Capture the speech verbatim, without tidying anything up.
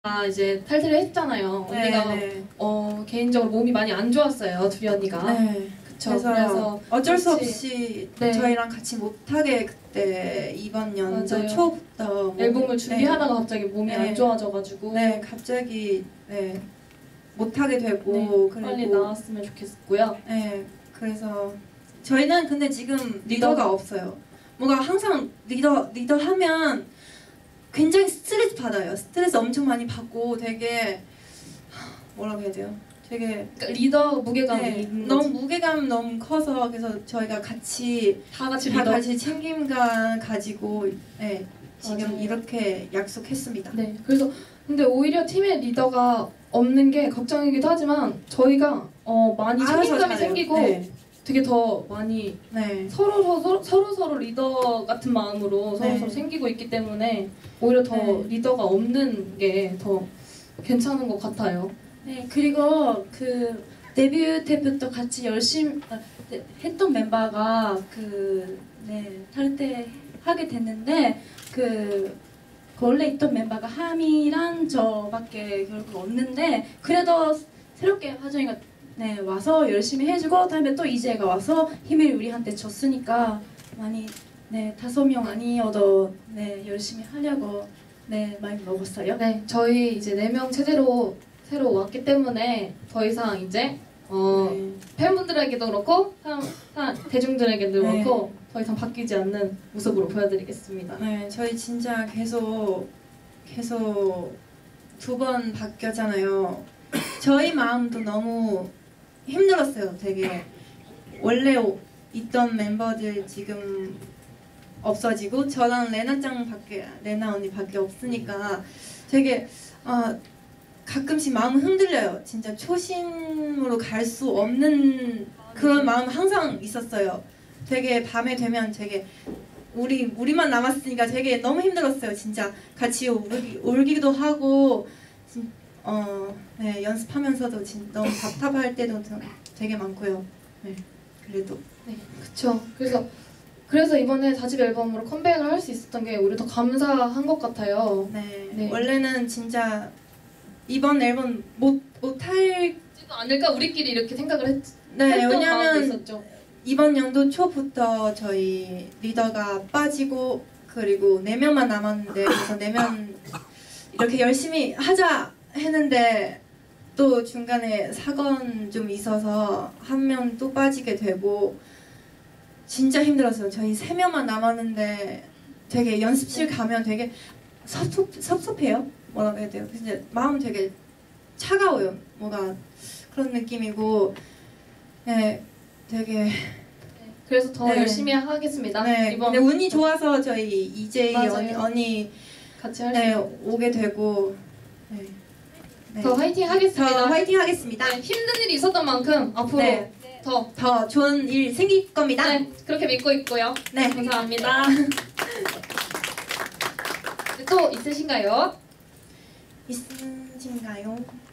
아, 이제 탈퇴를 했잖아요. 언니가 네. 어, 개인적으로 몸이 많이 안 좋았어요. 두리 언니가. 네. 그쵸. 그래서, 그래서 어쩔 수 같이, 없이 네. 저희랑 같이 못하게 그때 이번 연도 맞아요. 초부터 앨범을 준비하다가 갑자기 몸이 네. 안 좋아져가지고 네 갑자기 네 못하게 되고 네, 그리고 빨리 나왔으면 좋겠고요. 네 그래서 저희는 근데 지금 리더가 리더. 없어요. 뭔가 항상 리더 리더 하면 굉장히 스트레스 받아요. 스트레스 엄청 많이 받고 되게 뭐라고 해야 돼요? 되게 그러니까 리더 무게감이 네, 있는 너무 거지. 무게감 너무 커서 그래서 저희가 같이 다 같이 다 리더. 같이 책임감 가지고 네, 지금 맞아요. 이렇게 약속했습니다. 네. 그래서 근데 오히려 팀의 리더가 없는 게 걱정이기도 하지만 저희가 어, 많이 알아서 책임감이 잘해요. 생기고 네. 되게 더 많이 네. 서로 서로 서로 서로 리더 같은 마음으로 서로 네. 서로 생기고 있기 때문에 오히려 더 네. 리더가 없는 게 더 괜찮은 것 같아요. 네, 그리고 그 데뷔 때부터 같이 열심히 아, 네, 했던 멤버가 그 네, 탈퇴하게 됐는데 그 원래 있던 멤버가 하미랑 저밖에 결국 없는데 그래도 새롭게 화정이가 네, 와서 열심히 해주고 다음에 또 이재가 와서 힘을 우리한테 줬으니까 많이 네, 다섯 명 아니어도 네, 열심히 하려고 네, 많이 먹었어요. 네, 저희 이제 네 명 체제로 새로 왔기 때문에 더 이상 이제 어, 네. 팬분들에게도 그렇고 사, 사, 대중들에게도 네. 그렇고 더 이상 바뀌지 않는 모습으로 보여드리겠습니다. 네, 저희 진짜 계속 계속 두 번 바뀌었잖아요. 저희 마음도 너무 힘들었어요. 되게 원래 오- 있던 멤버들 지금 없어지고 저랑 레나짱밖에 레나 언니밖에 없으니까 되게 아 가끔씩 마음 흔들려요. 진짜 초심으로 갈 수 없는 그런 마음 항상 있었어요. 되게 밤에 되면 되게 우리 우리만 남았으니까 되게 너무 힘들었어요. 진짜 같이 울기, 울기도 하고 진, 어, 네, 연습하면서도 진, 너무 답답할 때도 되게 많고요. 네, 그래도 네, 그쵸. 그래서 그래서 이번에 사 집 앨범으로 컴백을 할 수 있었던 게 오히려 더 감사한 것 같아요. 네, 네. 원래는 진짜 이번 앨범 못 못할 지도 않을까 우리끼리 이렇게 생각을 했, 네 했던 마음도 왜냐면 있었죠. 이번 연도 초부터 저희 리더가 빠지고 그리고 네 명만 남았는데 그래서 네 명 이렇게 열심히 하자 했는데 또 중간에 사건 좀 있어서 한 명 또 빠지게 되고 진짜 힘들었어요. 저희 세 명만 남았는데 되게 연습실 가면 되게 섭섭, 섭섭해요. 뭐라고 해야 돼요? 진짜 마음 되게 차가워요. 뭐가 그런 느낌이고 네 되게 그래서 더 네. 열심히 하겠습니다. 네, 이번 근데 운이 좋아서 저희 이제이 맞아요. 언니, 언니 같이 할 수 네, 있는 오게 되고 네. 네. 더 화이팅 하겠습니다. 더 화이팅 하겠습니다. 네, 힘든 일이 있었던 만큼 앞으로 네. 더 더 좋은 일 생길 겁니다. 네, 그렇게 믿고 있고요. 네. 감사합니다. 또 있으신가요? 있으신가요?